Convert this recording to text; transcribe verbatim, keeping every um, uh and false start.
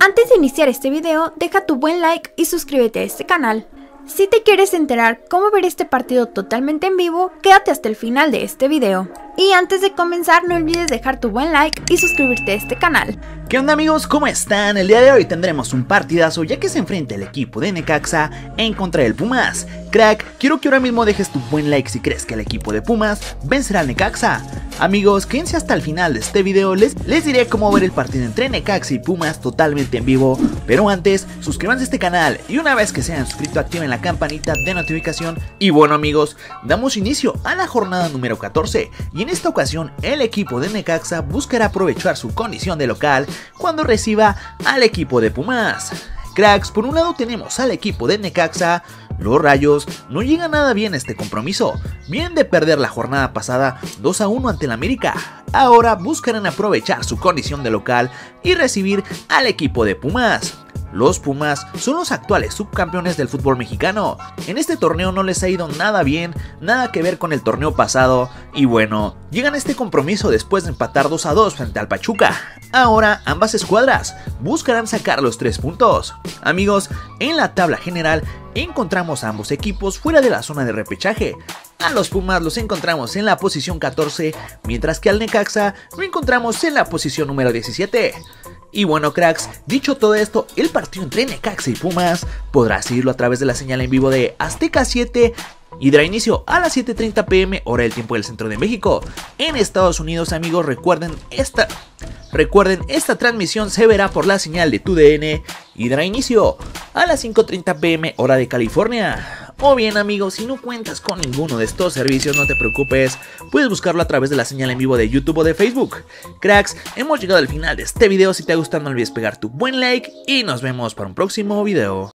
Antes de iniciar este video, deja tu buen like y suscríbete a este canal. Si te quieres enterar cómo ver este partido totalmente en vivo, quédate hasta el final de este video. Y antes de comenzar, no olvides dejar tu buen like y suscribirte a este canal. ¿Qué onda amigos? ¿Cómo están? El día de hoy tendremos un partidazo ya que se enfrenta el equipo de Necaxa en contra del Pumas. Crack, quiero que ahora mismo dejes tu buen like si crees que el equipo de Pumas vencerá al Necaxa. Amigos, quédense hasta el final de este video, les, les diré cómo ver el partido entre Necaxa y Pumas totalmente en vivo. Pero antes, suscríbanse a este canal y una vez que se hayan suscrito activen la campanita de notificación. Y bueno amigos, damos inicio a la jornada número catorce y en esta ocasión el equipo de Necaxa buscará aprovechar su condición de local cuando reciba al equipo de Pumas. Cracks, por un lado tenemos al equipo de Necaxa. Los Rayos no llegan nada bien a este compromiso, vienen de perder la jornada pasada dos a uno ante el América. Ahora buscarán aprovechar su condición de local y recibir al equipo de Pumas. Los Pumas son los actuales subcampeones del fútbol mexicano. En este torneo no les ha ido nada bien, nada que ver con el torneo pasado. Y bueno, llegan a este compromiso después de empatar dos a dos frente al Pachuca. Ahora ambas escuadras buscarán sacar los tres puntos. Amigos, en la tabla general encontramos a ambos equipos fuera de la zona de repechaje. A los Pumas los encontramos en la posición catorce, mientras que al Necaxa lo encontramos en la posición número diecisiete. Y bueno cracks, dicho todo esto, el partido entre Necaxa y Pumas podrás seguirlo a través de la señal en vivo de Azteca siete y dará inicio a las siete treinta pm hora del tiempo del centro de México. En Estados Unidos amigos, recuerden esta... Recuerden, esta transmisión se verá por la señal de T U D N y dará inicio a las cinco treinta pm hora de California. O bien amigos, si no cuentas con ninguno de estos servicios no te preocupes, puedes buscarlo a través de la señal en vivo de YouTube o de Facebook. Cracks, hemos llegado al final de este video, si te ha gustado no olvides pegar tu buen like y nos vemos para un próximo video.